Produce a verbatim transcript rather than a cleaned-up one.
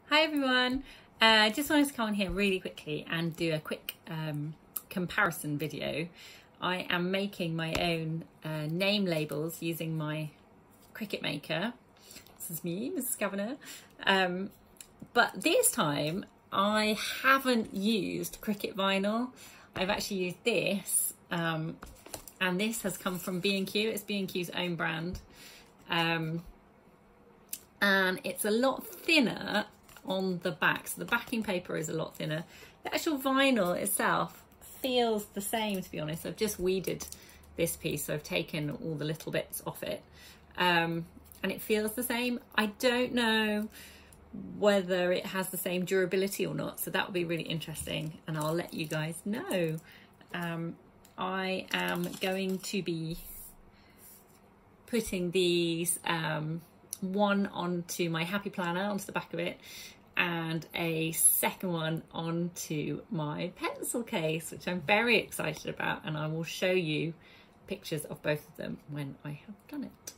Hi everyone, I uh, just wanted to come on here really quickly and do a quick um, comparison video. I am making my own uh, name labels using my Cricut Maker. This is me, Missus Governor. Um, but this time I haven't used Cricut vinyl. I've actually used this, um, and this has come from B and Q. It's B and Q's own brand. Um, and it's a lot thinner on the back, so the backing paper is a lot thinner. The actual vinyl itself feels the same, to be honest. I've just weeded this piece, so I've taken all the little bits off it, um, and it feels the same. I don't know whether it has the same durability or not, so that will be really interesting, and I'll let you guys know. Um, I am going to be putting these um, one onto my Happy Planner, onto the back of it, and a second one onto my pencil case, which I'm very excited about, and I will show you pictures of both of them when I have done it.